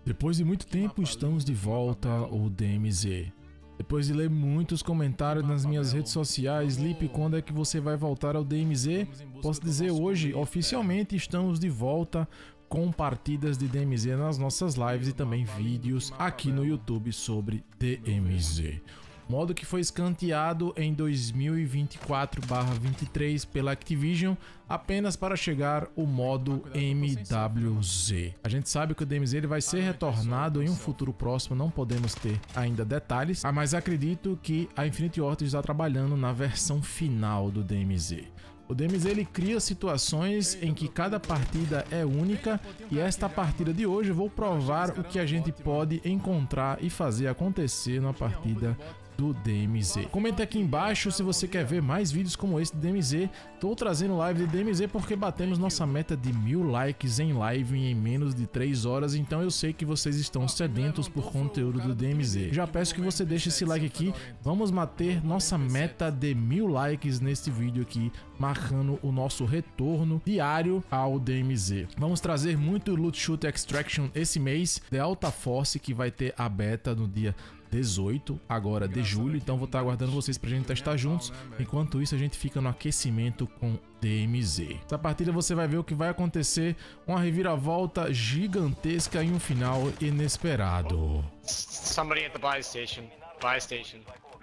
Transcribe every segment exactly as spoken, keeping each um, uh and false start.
Depois de muito tempo, estamos de volta ao D M Z. Depois de ler muitos comentários nas minhas redes sociais, Lipe, quando é que você vai voltar ao D M Z? Posso dizer hoje, oficialmente, estamos de volta com partidas de D M Z nas nossas lives e também vídeos aqui no YouTube sobre D M Z. Modo que foi escanteado em dois mil e vinte e quatro barra vinte e três pela Activision apenas para chegar o modo M W Z. A gente sabe que o D M Z ele vai ser retornado em um futuro próximo, não podemos ter ainda detalhes, mas acredito que a Infinity Ward está trabalhando na versão final do D M Z. O D M Z ele cria situações em que cada partida é única e esta partida de hoje eu vou provar o que a gente pode encontrar e fazer acontecer na partida do D M Z. Comenta aqui embaixo se você quer ver mais vídeos como esse do D M Z. Estou trazendo live de D M Z porque batemos nossa meta de mil likes em live em menos de três horas, então eu sei que vocês estão sedentos por conteúdo do D M Z. Já peço que você deixe esse like aqui, vamos bater nossa meta de mil likes neste vídeo aqui, marcando o nosso retorno diário ao D M Z. Vamos trazer muito Loot Shoot Extraction esse mês, de Alta Force, que vai ter a beta no dia dezoito agora de julho, então vou estar aguardando vocês pra gente testar juntos. Enquanto isso a gente fica no aquecimento com D M Z. Essa partida você vai ver o que vai acontecer, uma reviravolta gigantesca e um final inesperado. Somebody at the buy station. Buy station.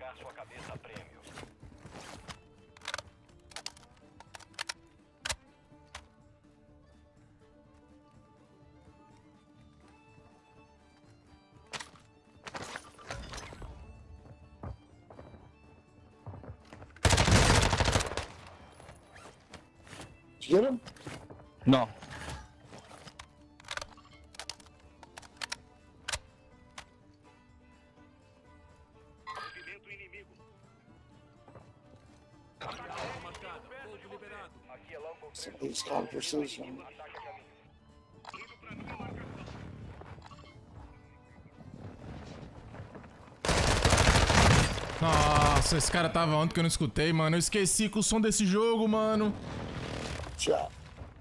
Did you get him? No. Movimento inimigo. Somebody's got precision. Nossa, esse cara tava ontem que eu não escutei, mano. Eu esqueci com o som desse jogo, mano. Shot.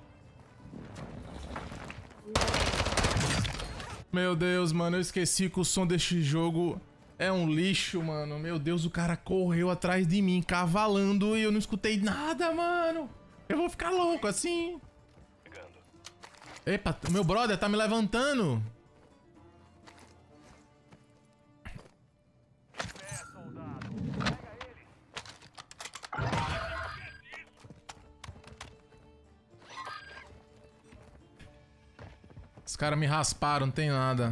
Meu Deus, mano, eu esqueci que o som deste jogo é um lixo, mano. Meu Deus, o cara correu atrás de mim, cavalando, e eu não escutei nada, mano. Eu vou ficar louco assim. Epa, o meu brother tá me levantando. Os caras me rasparam, não tem nada.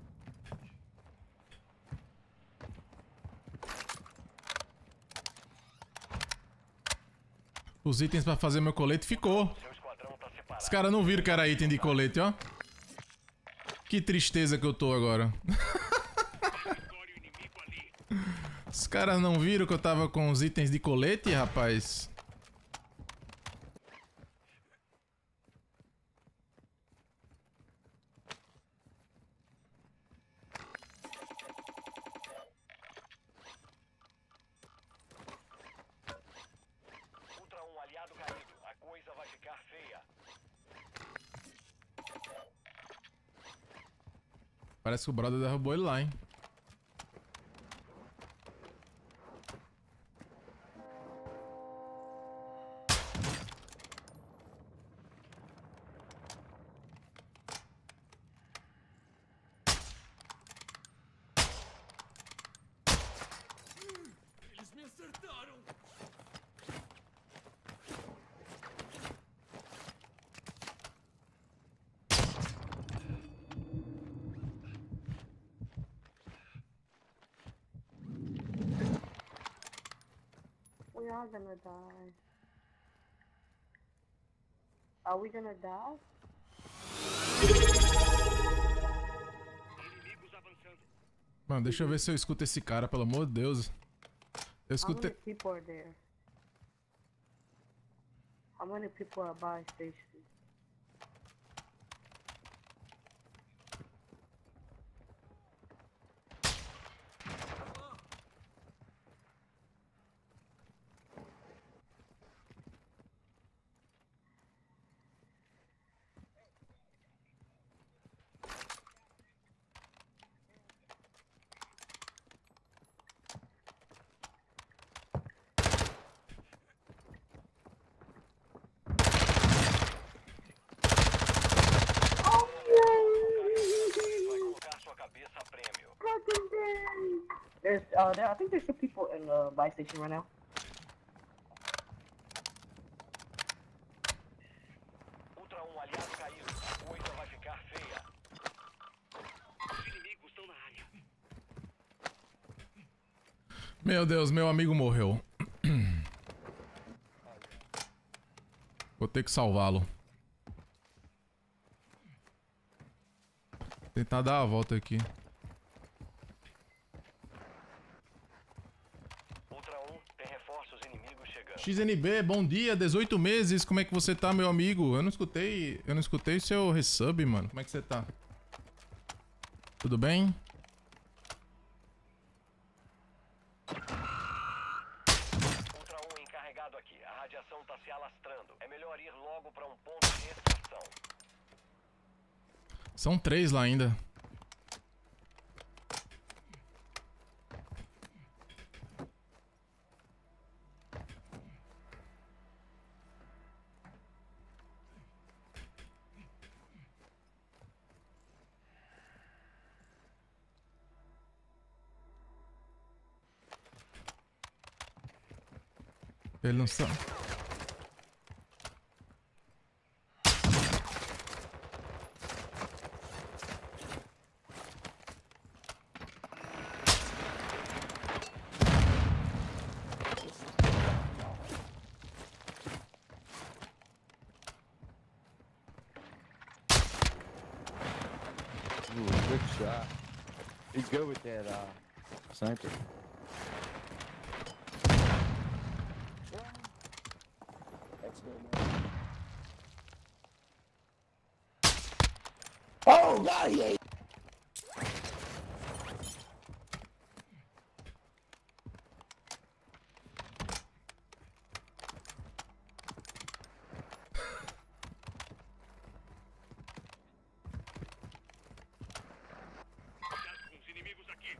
Os itens pra fazer meu colete ficou. Os caras não viram que era item de colete, ó. Que tristeza que eu tô agora. Os caras não viram que eu tava com os itens de colete, rapaz. Um aliado caído. A coisa vai ficar feia. Parece que o brother derrubou ele lá, hein. Eles me acertaram. We are gonna die. Are we gonna die? Inimigos avançando. Mano, deixa eu ver se eu escuto esse cara, pelo amor de Deus. Eu How escutei... many people are there? How many people are by station? there's, uh, there, I think there's some people in the buy station right now. Ultra um, aliado caído. A coisa vai ficar feia. Os inimigos estão na área. Meu Deus, meu amigo morreu. Vou ter que salvá-lo. Tentar dar a volta aqui. Ultra um, tem reforços inimigos chegando. X N B, bom dia, dezoito meses, como é que você tá, meu amigo? Eu não escutei, eu não escutei seu resub, mano. Como é que você tá? Tudo bem? Ultra um encarregado aqui. A radiação tá se alastrando. É melhor ir logo para um ponto de extração. São três lá ainda. Ele não sabe. Ooh, good shot. He's good with that uh, sniper. That's good, man. Oh, God, he ate. Os inimigos aqui.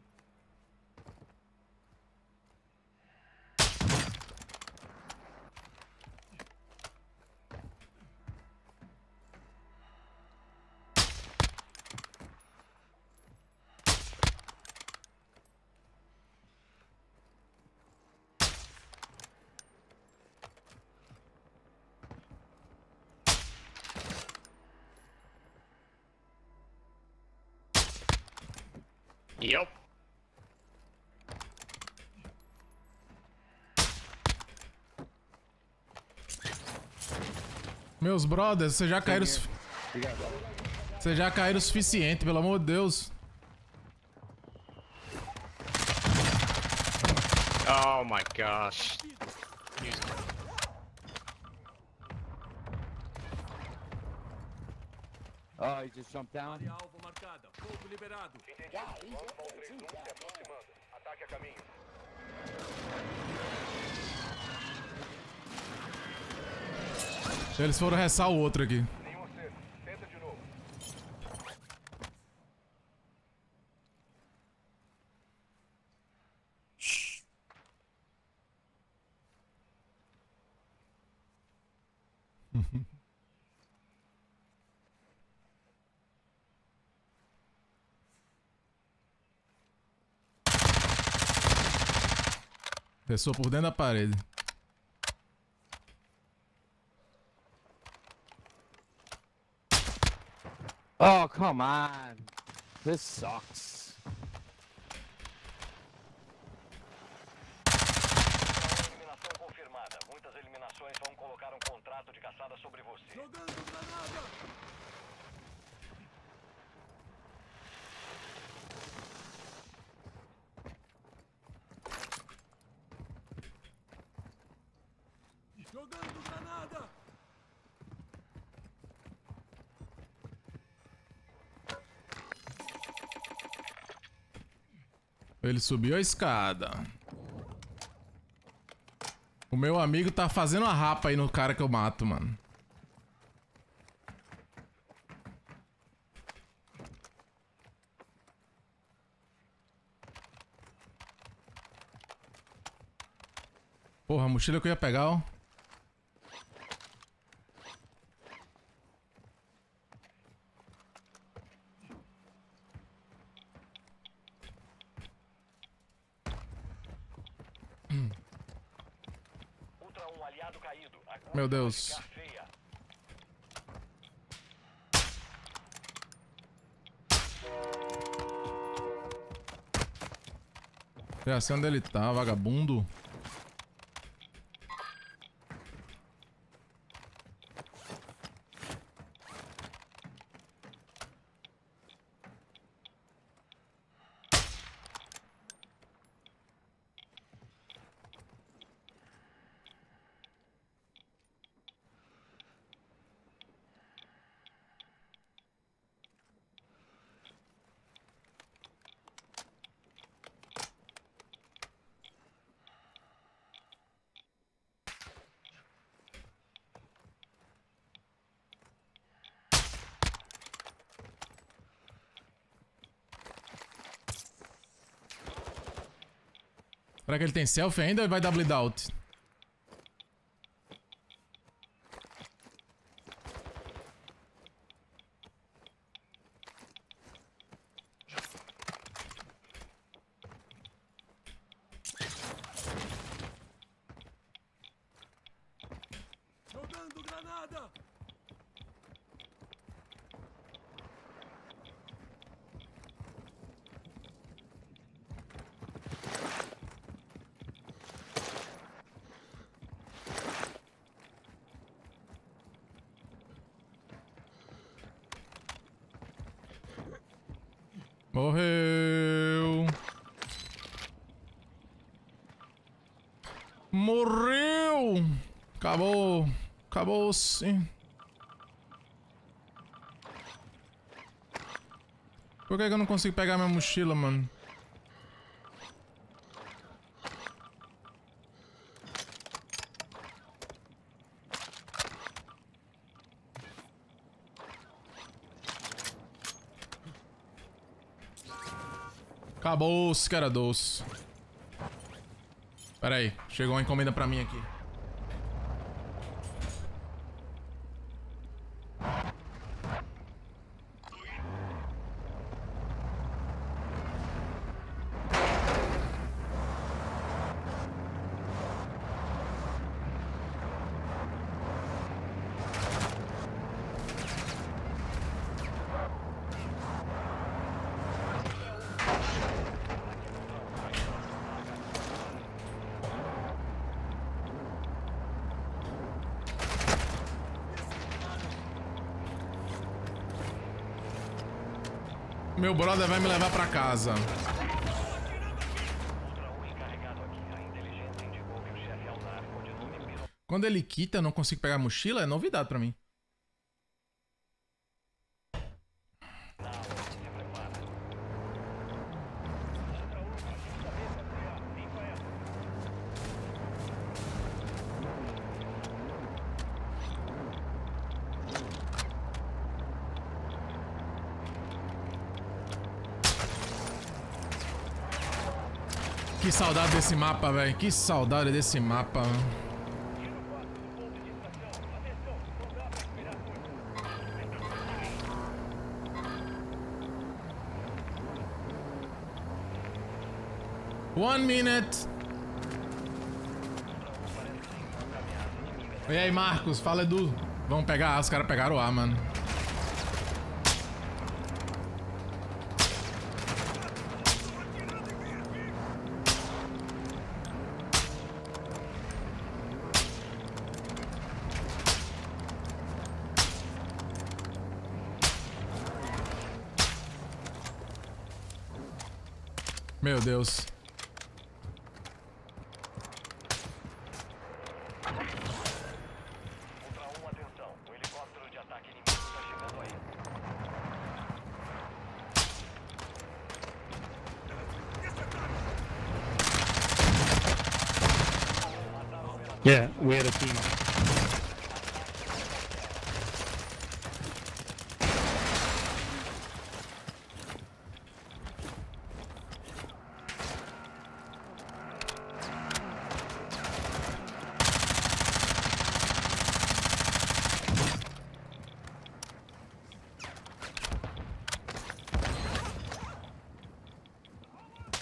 Yep. Meus brothers, vocês já caíram. su- You got Vocês já caíram o suficiente, pelo amor de Deus. Oh my gosh. Use- Oh, he just jumped down. Alvo marcada. Fogo liberado. Entendi. Vamos ao três um se aproximando. Ataque a caminho. Eles foram ressar o outro aqui. Nenhum acerto. Tenta de novo. Ressou por dentro da parede. Oh, come on. This sucks. Eliminação confirmada. Muitas eliminações vão colocar um contrato de caçada sobre você. Jogando granada! Jogando granada! Ele subiu a escada. O meu amigo tá fazendo a rapa aí no cara que eu mato, mano. Porra, a mochila que eu ia pegar, ó. aliado caído. A coisa Meu vai Deus. ficar feia. Já sei onde ele tá, vagabundo. Será que ele tem selfie ainda ou ele vai dar bleed out? Jogando granada! Morreu. Morreu. Acabou. Acabou-se. Por que que eu não consigo pegar minha mochila, mano? Acabou-se, cara doce. Pera aí, chegou uma encomenda pra mim aqui. Meu brother vai me levar pra casa. Quando ele quita, eu não consigo pegar a mochila, é novidade pra mim. Que saudade desse mapa, velho. Que saudade desse mapa. One minute. E aí, Marcos? Fala, Edu. Vamos pegar A. Os caras pegaram o A, mano. Meu Deus. Ultra um, atenção. O helicóptero de ataque inimigo está chegando aí. Yeah, we had a team.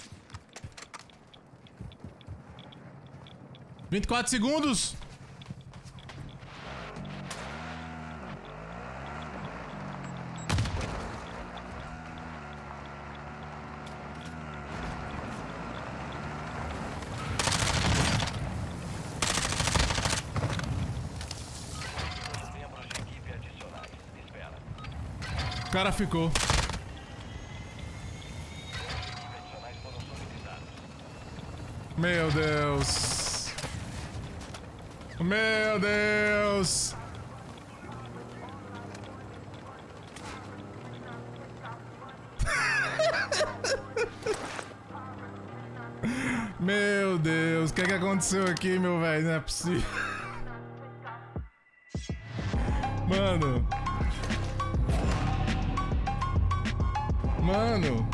vinte e quatro segundos. cara ficou. Adicionais foram solicitados. Meu Deus. Meu Deus. Meu Deus, o que é que aconteceu aqui, meu velho? Não é possível. Mano. Mano.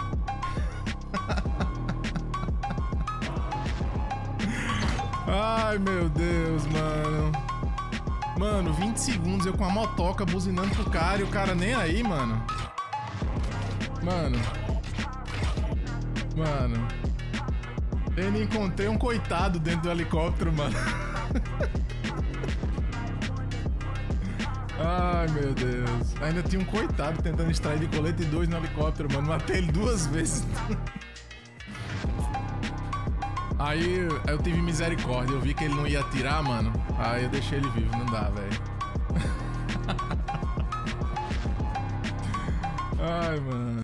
Ai, meu Deus, mano. Mano, vinte segundos eu com a motoca buzinando pro cara e o cara nem aí, mano. Mano. Mano. Eu nem encontrei um coitado dentro do helicóptero, mano. Ai, meu Deus. Ainda tinha um coitado tentando extrair de colete dois no helicóptero, mano. Matei ele duas vezes. Aí eu tive misericórdia. Eu vi que ele não ia atirar, mano. Aí eu deixei ele vivo. Não dá, velho. Ai, mano.